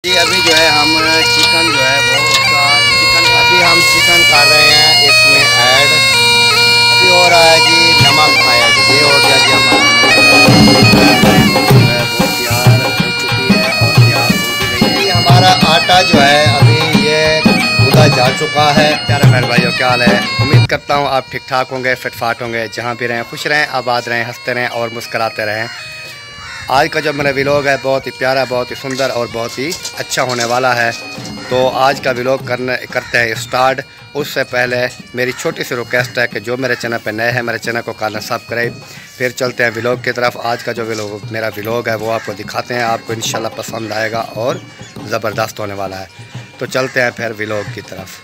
जी अभी जो है हम चिकन जो है वो उसका चिकन अभी हम चिकन कर रहे हैं इसमें ऐड। अभी हो रहा है जी नमक ऐड। ये हो गया जी हमारा जो है वो तैयार हो चुकी है और तैयार हो भी रही है। ये हमारा आटा जो है अभी ये गूंदा जा चुका है। प्यारे मेरे भाइयों क्या हाल है, उम्मीद करता हूँ आप ठीक ठाक होंगे, फिटफाट होंगे, जहाँ भी रहें खुश रहें, आबाद रहें, हंसते रहें और मुस्कराते रहें। आज का जो मेरा व्लॉग है बहुत ही प्यारा, बहुत ही सुंदर और बहुत ही अच्छा होने वाला है। तो आज का व्लॉग करते हैं स्टार्ट। उससे पहले मेरी छोटी सी रिक्वेस्ट है कि जो मेरे चैनल पर नए हैं मेरे चैनल को करना सब्सक्राइब। फिर चलते हैं व्लॉग की तरफ। आज का जो मेरा व्लॉग है वो आपको दिखाते हैं, आपको इंशाल्लाह पसंद आएगा और ज़बरदस्त होने वाला है। तो चलते हैं फिर व्लॉग की तरफ।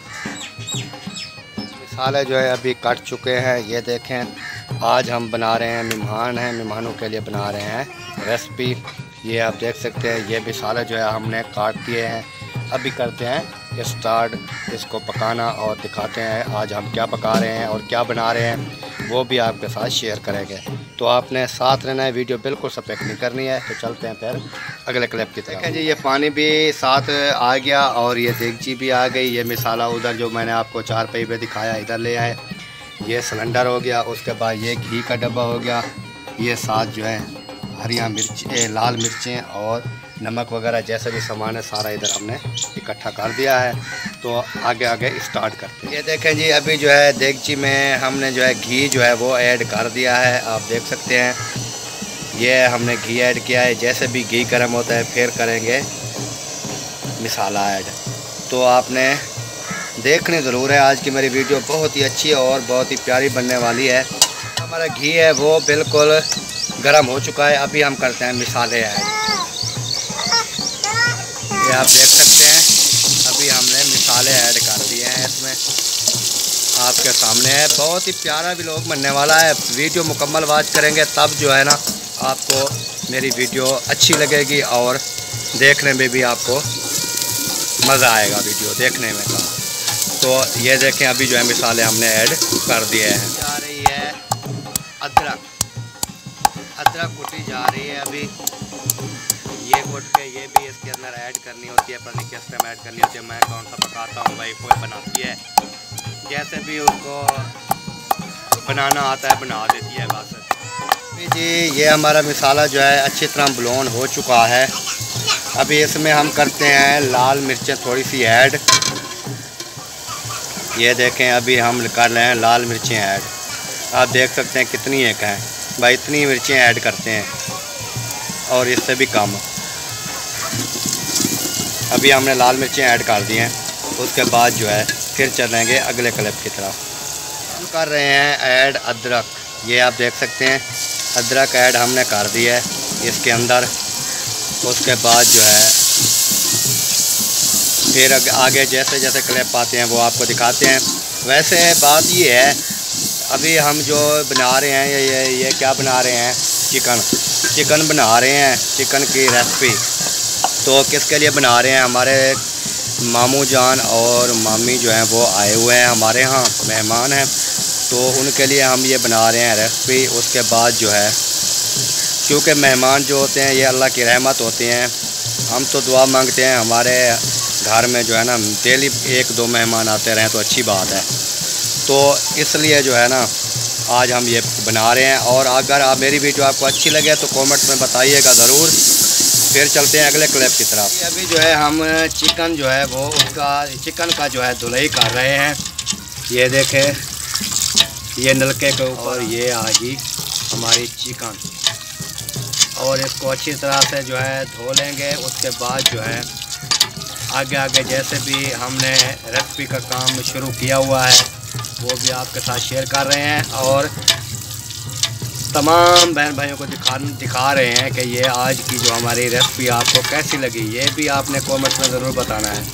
मसाले जो है अभी कट चुके हैं, ये देखें। आज हम बना रहे हैं, मेहमान हैं, मेहमानों के लिए बना रहे हैं रेसिपी। ये आप देख सकते हैं, ये मसाले जो है हमने काट दिए हैं। अभी करते हैं स्टार्ट इसको पकाना और दिखाते हैं आज हम क्या पका रहे हैं और क्या बना रहे हैं, वो भी आपके साथ शेयर करेंगे। तो आपने साथ रहना है, वीडियो बिल्कुल स्किप नहीं करनी है। तो चलते हैं फिर अगले क्लिप की तरफ। देखें जी ये पानी भी साथ आ गया और ये देगची भी आ गई। ये मसाला उधर जो मैंने आपको 4 पहिए पे दिखाया इधर ले आए। ये सिलेंडर हो गया, उसके बाद ये घी का डब्बा हो गया। ये साथ जो है हरिया मिर्च, लाल मिर्चें और नमक वगैरह जैसा भी सामान है सारा इधर हमने इकट्ठा कर दिया है। तो आगे आगे स्टार्ट करते हैं। ये देखें जी अभी जो है देगची में हमने जो है घी जो है वो ऐड कर दिया है, आप देख सकते हैं। ये हमने घी ऐड किया है। जैसे भी घी गर्म होता है फिर करेंगे मसाला ऐड। तो आपने देखनी ज़रूर है, आज की मेरी वीडियो बहुत ही अच्छी और बहुत ही प्यारी बनने वाली है। हमारा घी है वो बिल्कुल गर्म हो चुका है। अभी हम करते हैं मसाले ऐड। ये आप देख सकते हैं अभी हमने मसाले ऐड कर दिए हैं इसमें, आपके सामने है। बहुत ही प्यारा व्लॉग बनने वाला है। वीडियो मुकम्मल वॉच करेंगे तब जो है ना आपको मेरी वीडियो अच्छी लगेगी और देखने में भी आपको मज़ा आएगा वीडियो देखने में। तो ये देखें अभी जो है मसाले हमने ऐड कर दिए हैं। जा रही है अदरक, अदरक कुटी जा रही है अभी। ये कुट के ये भी इसके अंदर ऐड करनी होती है, पता नहीं किस टाइम ऐड करनी होती है। मैं कौन सा पकाता हूँ, भाई कोई बनाती है, जैसे भी उसको बनाना आता है बना देती है बस। जी ये हमारा मसाला जो है अच्छी तरह ब्राउन हो चुका है। अभी इसमें हम करते हैं लाल मिर्चें थोड़ी सी ऐड। ये देखें अभी हम कर रहे हैं लाल मिर्चें ऐड। आप देख सकते हैं कितनी एक हैं भाई, इतनी मिर्चें ऐड करते हैं और इससे भी कम। अभी हमने लाल मिर्चें ऐड कर दी हैं। उसके बाद जो है फिर चलेंगे अगले क्लिप की तरफ। हम कर रहे हैं ऐड अदरक। ये आप देख सकते हैं अदरक ऐड हमने कर दी है इसके अंदर। उसके बाद जो है फिर आगे जैसे जैसे क्लिप आते हैं वो आपको दिखाते हैं। वैसे बात ये है अभी हम जो बना रहे हैं ये क्या बना रहे हैं, चिकन बना रहे हैं, चिकन की रेसिपी। तो किसके लिए बना रहे हैं, हमारे मामू जान और मामी जो हैं वो आए हुए हैं हमारे यहाँ, मेहमान हैं। तो उनके लिए हम ये बना रहे हैं रेसिपी। उसके बाद जो है क्योंकि मेहमान जो होते हैं ये अल्लाह की रहमत होते हैं। हम तो दुआ मांगते हैं हमारे घर में जो है ना डेली 1-2 मेहमान आते रहें तो अच्छी बात है। तो इसलिए जो है ना आज हम ये बना रहे हैं। और अगर आप मेरी वीडियो आपको अच्छी लगे तो कमेंट में बताइएगा ज़रूर। फिर चलते हैं अगले क्लिप की तरफ। अभी जो है हम चिकन जो है वो उसका चिकन का जो है धुलाई कर रहे हैं। ये देखें ये नलके के ऊपर ये आ गई हमारी चिकन और इसको अच्छी तरह से जो है धो लेंगे। उसके बाद जो है आगे आगे जैसे भी हमने रेसिपी का काम शुरू किया हुआ है वो भी आपके साथ शेयर कर रहे हैं और तमाम बहन भाइयों को दिखा रहे हैं कि ये आज की जो हमारी रेसिपी आपको कैसी लगी, ये भी आपने कमेंट में ज़रूर बताना है।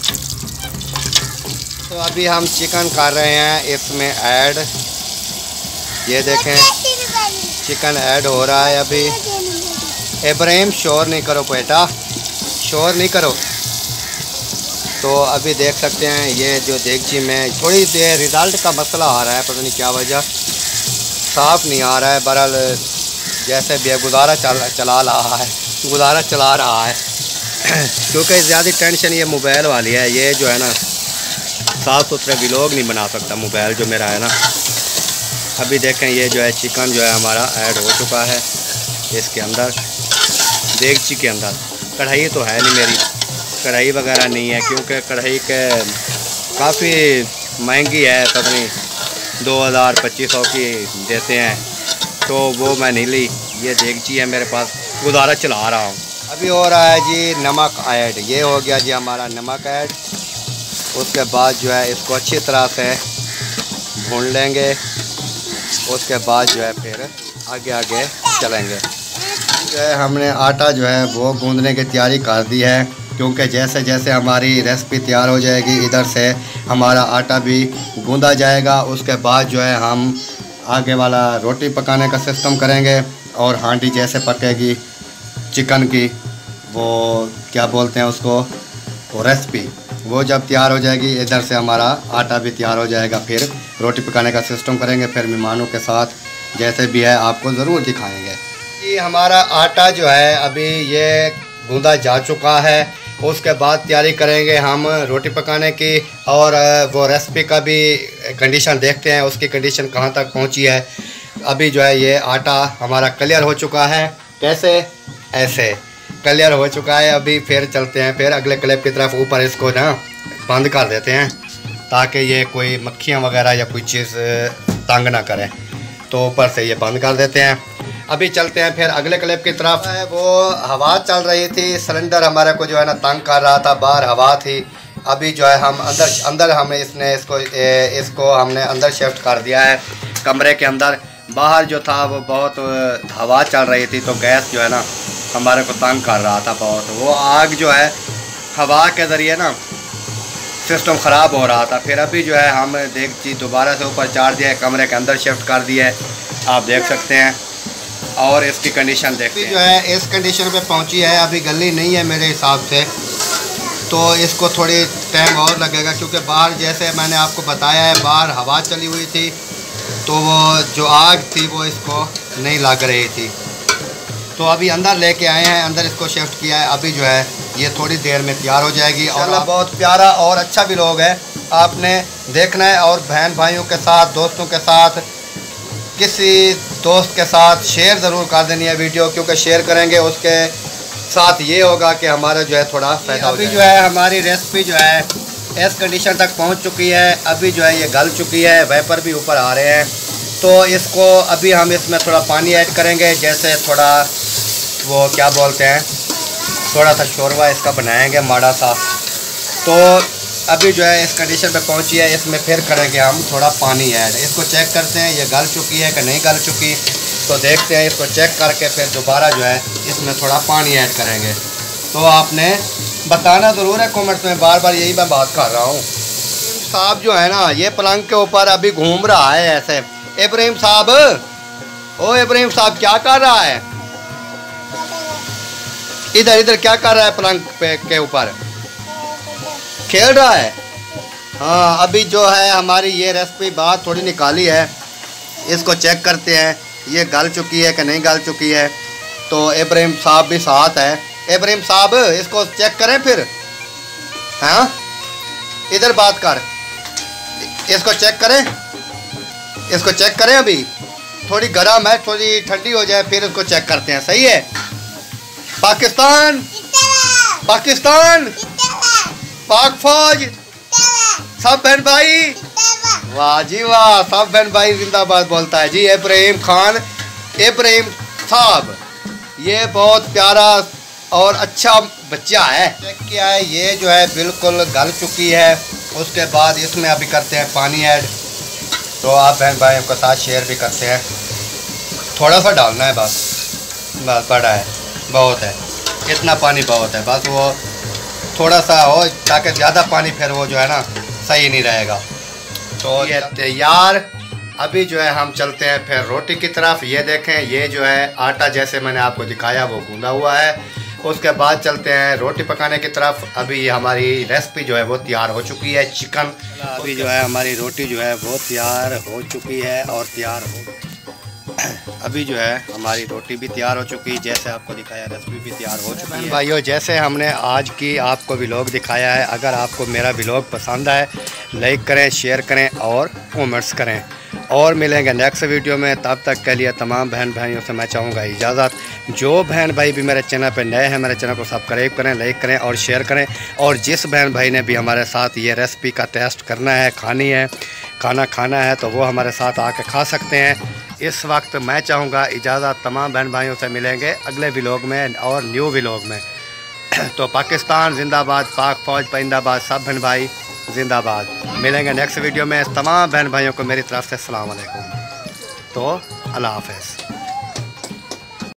तो अभी हम चिकन कर रहे हैं इसमें ऐड। ये देखें चिकन ऐड हो रहा है अभी। इब्राहिम शोर नहीं करो बेटा, शोर नहीं करो। तो अभी देख सकते हैं ये जो देगची में थोड़ी देर रिज़ल्ट का मसला आ रहा है, पता नहीं क्या वजह, साफ़ नहीं आ रहा है। बहरहाल जैसे भी गुजारा चला रहा है। क्योंकि ज़्यादा टेंशन ये मोबाइल वाली है, ये जो है ना साफ़ सुथरे व्लॉग नहीं बना सकता मोबाइल जो मेरा है ना। अभी देखें ये जो है चिकन जो है हमारा ऐड हो चुका है इसके अंदर, देगची के अंदर। कढ़ाई तो है नहीं मेरी, कढ़ाई वगैरह नहीं है, क्योंकि कढ़ाई के काफ़ी महंगी है, पता नहीं 2000-2500 की देते हैं, तो वो मैं नहीं ली। ये देगची है मेरे पास, गुजारा चला रहा हूँ। अभी हो रहा है जी नमक ऐड, ये हो गया जी हमारा नमक ऐड। उसके बाद जो है इसको अच्छी तरह से भून लेंगे, उसके बाद जो है फिर आगे आगे चलेंगे। जो है हमने आटा जो है वो गूंदने की तैयारी कर दी है, क्योंकि जैसे जैसे हमारी रेसिपी तैयार हो जाएगी इधर से हमारा आटा भी गूंदा जाएगा। उसके बाद जो है हम आगे वाला रोटी पकाने का सिस्टम करेंगे, और हांडी जैसे पकेगी चिकन की, वो क्या बोलते हैं उसको, वो रेसिपी, वो जब तैयार हो जाएगी इधर से हमारा आटा भी तैयार हो जाएगा। फिर रोटी पकाने का सिस्टम करेंगे, फिर मेहमानों के साथ जैसे भी है आपको ज़रूर दिखाएंगे। ये हमारा आटा जो है अभी ये गूंदा जा चुका है। उसके बाद तैयारी करेंगे हम रोटी पकाने की, और वो रेसिपी का भी कंडीशन देखते हैं, उसकी कंडीशन कहाँ तक पहुँची है। अभी जो है ये आटा हमारा क्लियर हो चुका है, कैसे ऐसे क्लियर हो चुका है। अभी फिर चलते हैं फिर अगले क्लिप की तरफ। ऊपर इसको ना बंद कर देते हैं ताकि ये कोई मक्खियाँ वगैरह या कोई चीज़ तंग ना करे, तो ऊपर से ये बंद कर देते हैं। अभी चलते हैं फिर अगले क्लिप की तरफ। वो हवा चल रही थी, सिलेंडर हमारे को जो है ना तंग कर रहा था, बाहर हवा थी। अभी जो है हम अंदर हमने इसको हमने अंदर शिफ्ट कर दिया है कमरे के अंदर। बाहर जो था वो बहुत हवा चल रही थी, तो गैस जो है ना हमारे को तंग कर रहा था बहुत। वो आग जो है हवा के ज़रिए ना सिस्टम ख़राब हो रहा था। फिर अभी जो है हम देगची दोबारा से ऊपर चाड़ दिया है, कमरे के अंदर शिफ्ट कर दिया है, आप देख सकते हैं। और इसकी कंडीशन देखते हैं, जो है इस कंडीशन पे पहुंची है, अभी गली नहीं है मेरे हिसाब से, तो इसको थोड़ी टाइम और लगेगा, क्योंकि बाहर जैसे मैंने आपको बताया है बाहर हवा चली हुई थी, तो वो जो आग थी वो इसको नहीं लग रही थी। तो अभी अंदर लेके आए हैं, अंदर इसको शिफ्ट किया है। अभी जो है ये थोड़ी देर में तैयार हो जाएगी। और बहुत प्यारा और अच्छा भी लोग है, आपने देखना है। और बहन भाइयों के साथ, दोस्तों के साथ, किसी दोस्त के साथ शेयर ज़रूर कर देनी है वीडियो, क्योंकि शेयर करेंगे उसके साथ ये होगा कि हमारा जो है थोड़ा फायदा हो जाएगा। अभी जो है हमारी रेसिपी जो है इस कंडीशन तक पहुंच चुकी है। अभी जो है ये गल चुकी है, वेपर भी ऊपर आ रहे हैं। तो इसको अभी हम इसमें थोड़ा पानी ऐड करेंगे, जैसे थोड़ा वो क्या बोलते हैं, थोड़ा सा शोरबा इसका बनाएंगे माड़ा सा। तो अभी जो है इस कंडीशन पे पहुंची है, इसमें फिर करेंगे हम थोड़ा पानी ऐड। इसको चेक करते हैं ये गल चुकी है कि नहीं गल चुकी, तो देखते हैं। इसको चेक करके फिर दोबारा जो है इसमें थोड़ा पानी ऐड करेंगे। तो आपने बताना ज़रूर है कमेंट्स में, बार बार यही मैं बात कर रहा हूँ। साहब जो है ना ये पलंग के ऊपर अभी घूम रहा है ऐसे। इब्राहिम साहब, ओ इब्राहिम साहब क्या कर रहा है इधर? इधर क्या कर रहा है? पलंग पे के ऊपर खेल रहा है। हाँ, अभी जो है हमारी ये रेसिपी बाहर थोड़ी निकाली है, इसको चेक करते हैं ये गल चुकी है कि नहीं गल चुकी है। तो इब्राहिम साहब भी साथ है। इब्राहिम साहब इसको चेक करें फिर। हाँ, इधर बात कर, इसको चेक करें, इसको चेक करें। अभी थोड़ी गर्म है, थोड़ी ठंडी हो जाए फिर इसको चेक करते हैं। सही है। पाकिस्तान, पाकिस्तान, पाक फौज, सब बहन भाई, वाह जी वाह, सब बहन भाई जिंदाबाद बोलता है जी इब्राहिम खान, इब्राहिम साहब। ये बहुत प्यारा और अच्छा बच्चा है। चेक किया है, ये जो है बिल्कुल गल चुकी है। उसके बाद इसमें अभी करते हैं पानी ऐड। तो आप बहन भाइयों के साथ शेयर भी करते हैं। थोड़ा सा डालना है बस बड़ा है, बहुत है, इतना पानी बहुत है, बस वो थोड़ा सा हो, ताकि ज़्यादा पानी फिर वो जो है ना सही नहीं रहेगा। तो ये तैयार। अभी जो है हम चलते हैं फिर रोटी की तरफ। ये देखें, ये जो है आटा जैसे मैंने आपको दिखाया वो गूंदा हुआ है। उसके बाद चलते हैं रोटी पकाने की तरफ। अभी हमारी रेसिपी जो है वो तैयार हो चुकी है, चिकन। अभी जो है हमारी रोटी जो है वो तैयार हो चुकी है और तैयार हो अभी जो है हमारी रोटी भी तैयार हो चुकी है, जैसे आपको दिखाया रेसिपी भी तैयार हो चुकी है। भाइयों जैसे हमने आज की आपको व्लॉग दिखाया है, अगर आपको मेरा व्लॉग पसंद आए लाइक करें, शेयर करें और कमेंट्स करें। और मिलेंगे नेक्स्ट वीडियो में, तब तक के लिए तमाम बहन भाइयों से मैं चाहूँगा इजाज़त। जो बहन भाई भी मेरे चैनल पर नए हैं, मेरे चैनल को सब्सक्राइब करें, लाइक करें और शेयर करें। और जिस बहन भाई ने भी हमारे साथ ये रेसिपी का टेस्ट करना है, खाना खाना है, तो वो हमारे साथ आके खा सकते हैं। इस वक्त मैं चाहूँगा इजाज़त, तमाम बहन भाइयों से मिलेंगे अगले व्लॉग में और न्यू व्लॉग में। तो पाकिस्तान जिंदाबाद, पाक फ़ौज परिंदाबाद, सब बहन भाई जिंदाबाद। मिलेंगे नेक्स्ट वीडियो में। तमाम बहन भाइयों को मेरी तरफ से अस्सलाम वालेकुम। तो अल्लाह हाफ़िज़।